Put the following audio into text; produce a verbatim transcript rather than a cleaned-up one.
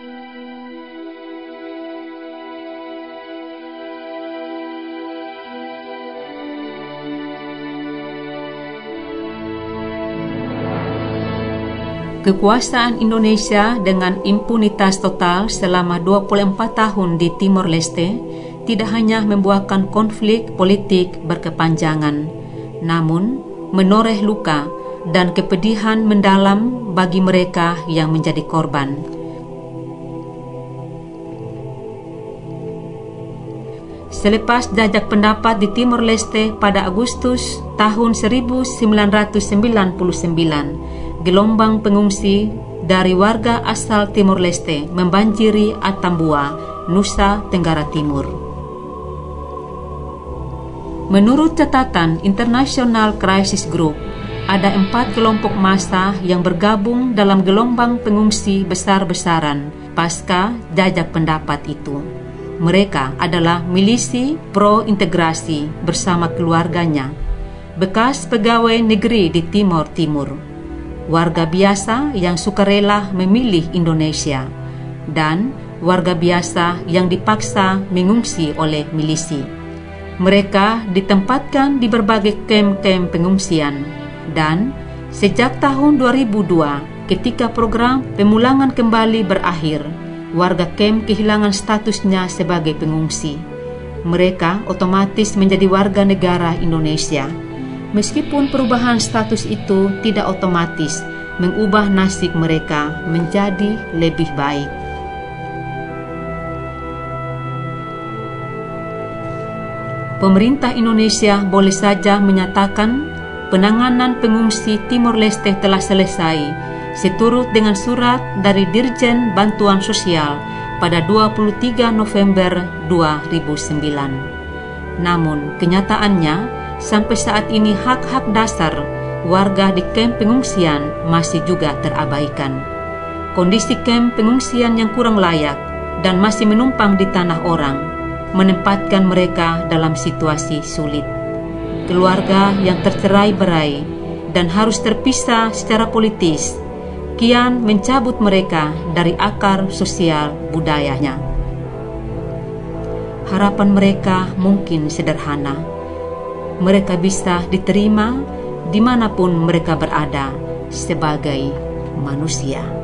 Kekuasaan Indonesia dengan impunitas total selama dua puluh empat tahun di Timor Leste tidak hanya membuahkan konflik politik berkepanjangan, namun menoreh luka dan kepedihan mendalam bagi mereka yang menjadi korban. Selepas jajak pendapat di Timor Leste pada Agustus tahun seribu sembilan ratus sembilan puluh sembilan, gelombang pengungsi dari warga asal Timor Leste membanjiri Atambua, Nusa Tenggara Timur. Menurut catatan International Crisis Group, ada empat kelompok massa yang bergabung dalam gelombang pengungsi besar-besaran pasca jajak pendapat itu. Mereka adalah milisi pro-integrasi bersama keluarganya, bekas pegawai negeri di Timor Timur, warga biasa yang sukarela memilih Indonesia, dan warga biasa yang dipaksa mengungsi oleh milisi. Mereka ditempatkan di berbagai kem-kem pengungsian, dan sejak tahun dua ribu dua, ketika program pemulangan kembali berakhir, warga kem kehilangan statusnya sebagai pengungsi. Mereka otomatis menjadi warga negara Indonesia, meskipun perubahan status itu tidak otomatis mengubah nasib mereka menjadi lebih baik. Pemerintah Indonesia boleh saja menyatakan penanganan pengungsi Timor Leste telah selesai, seturut dengan surat dari Dirjen Bantuan Sosial pada dua puluh tiga November dua ribu sembilan. Namun kenyataannya, sampai saat ini hak-hak dasar warga di kem pengungsian masih juga terabaikan. Kondisi kem pengungsian yang kurang layak dan masih menumpang di tanah orang menempatkan mereka dalam situasi sulit. Keluarga yang tercerai-berai dan harus terpisah secara politis kian mencabut mereka dari akar sosial budayanya. Harapan mereka mungkin sederhana. Mereka bisa diterima dimanapun mereka berada sebagai manusia.